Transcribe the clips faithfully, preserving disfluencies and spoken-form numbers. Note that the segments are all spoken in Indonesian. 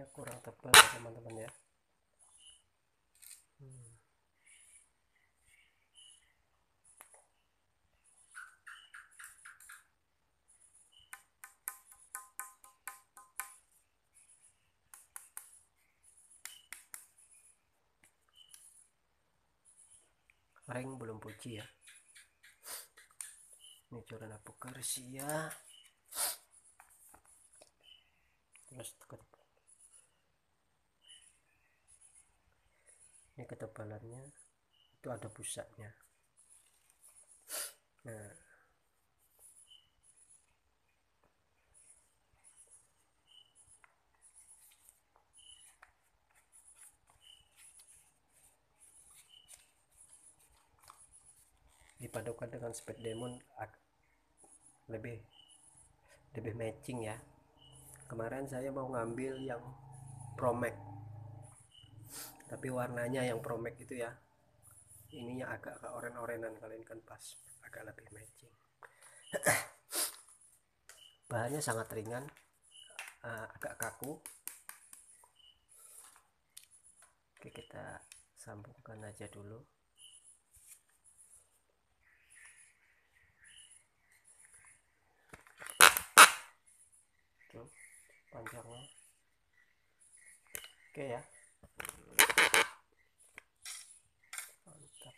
kurang tebal ya teman-teman ya. hmm. Ring belum puji ya. Ini coran apokarsia. Terus ini ketebalannya itu ada pusatnya. Nah, dipadukan dengan Speed Demon lebih lebih matching ya. Kemarin saya mau ngambil yang Promax, tapi warnanya yang Promax itu ya, ininya agak ke oren-orenan, kalian kan pas agak lebih matching. Bahannya sangat ringan, uh, agak kaku. Oke, kita sambungkan aja dulu. Tuh, panjangnya oke ya, mantap.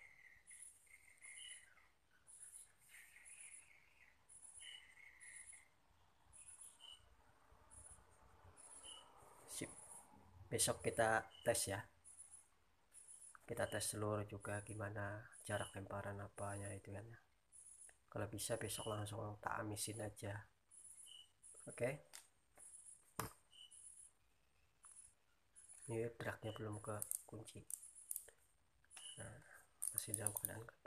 Sip, besok kita tes ya, kita tes seluruh juga gimana jarak lemparan apanya itu kan. Kalau bisa besok langsung tak amisin aja. Oke, ini dragnya belum ke kunci. Nah, masih dalam keadaan